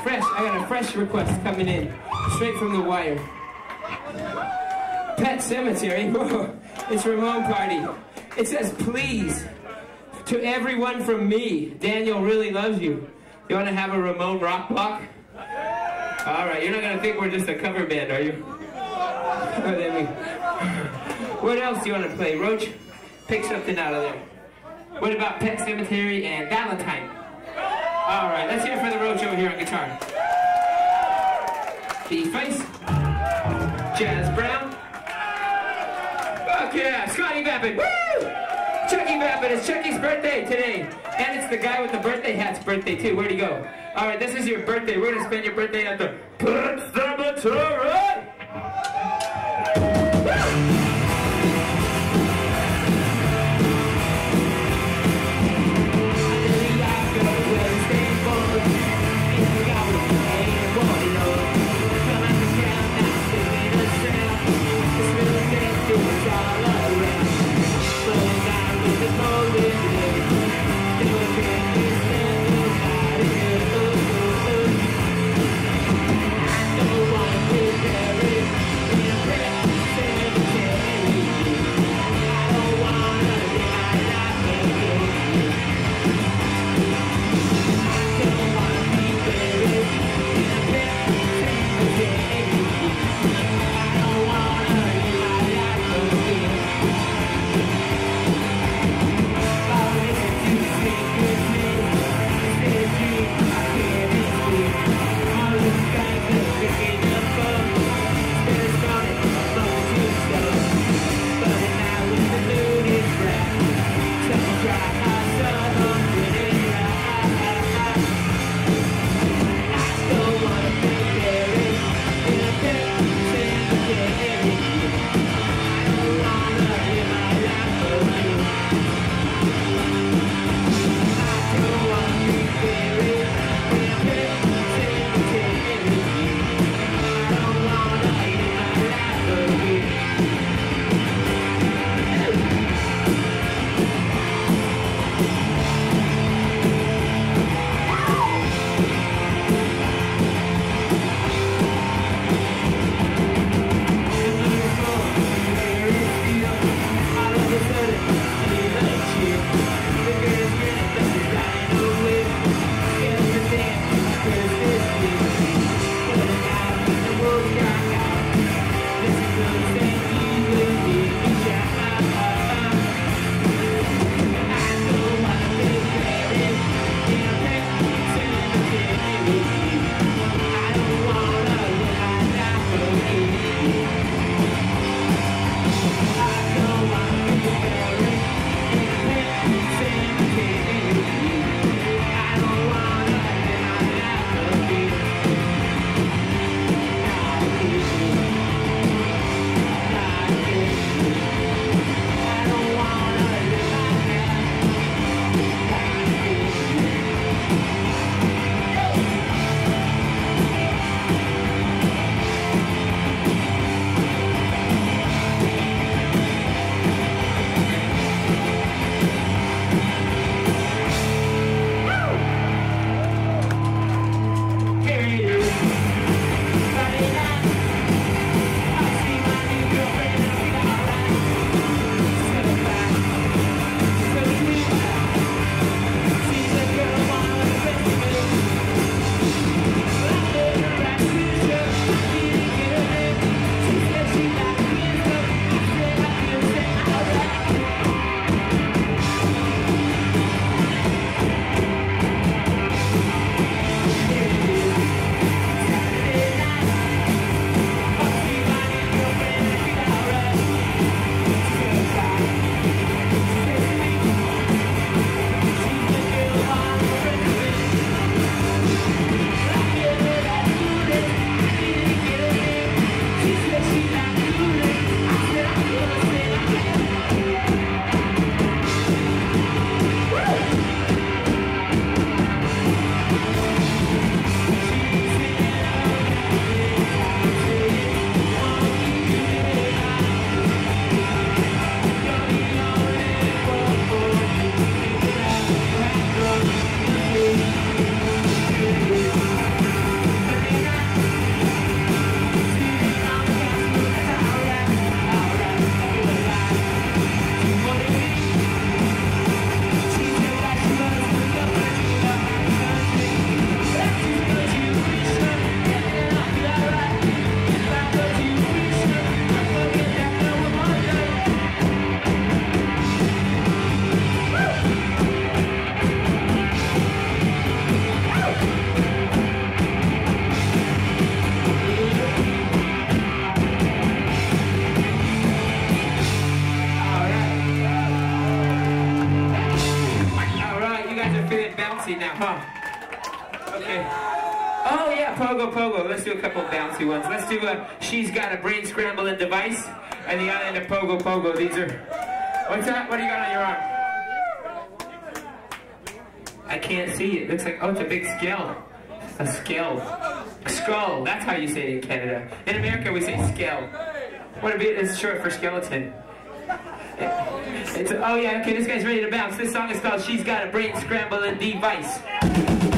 got a fresh request coming in, straight from the wire. Pet Cemetery, whoa, it's Ramon Party. It says, please, to everyone from me, Daniel really loves you. You want to have a Ramon rock block? All right, you're not going to think we're just a cover band, are you? What else do you want to play? Roach, pick something out of there. What about Pet Cemetery and Valentine? All right, let's hear it for the Roach over here on guitar. D-Face, Jazz Brown. Fuck yeah, Scotty Vapid, woo! Chucky Vapid, it's Chucky's birthday today. And it's the guy with the birthday hat's birthday too, where'd he go? All right, this is your birthday. We're gonna spend your birthday at the Pet Cemetery. Yeah. Huh. Okay. Oh yeah, pogo pogo. Let's do a couple of bouncy ones. Let's do She's Got a Brain Scrambling Device, and the other end of pogo pogo. These are. What's that? What do you got on your arm? I can't see it. Looks like, oh, it's a big skull. A skull. Skull. That's how you say it in Canada. In America, we say skull. What a bit is short for skeleton. Oh yeah, okay, this guy's ready to bounce. This song is called She's Got a Brain Scrambling Device.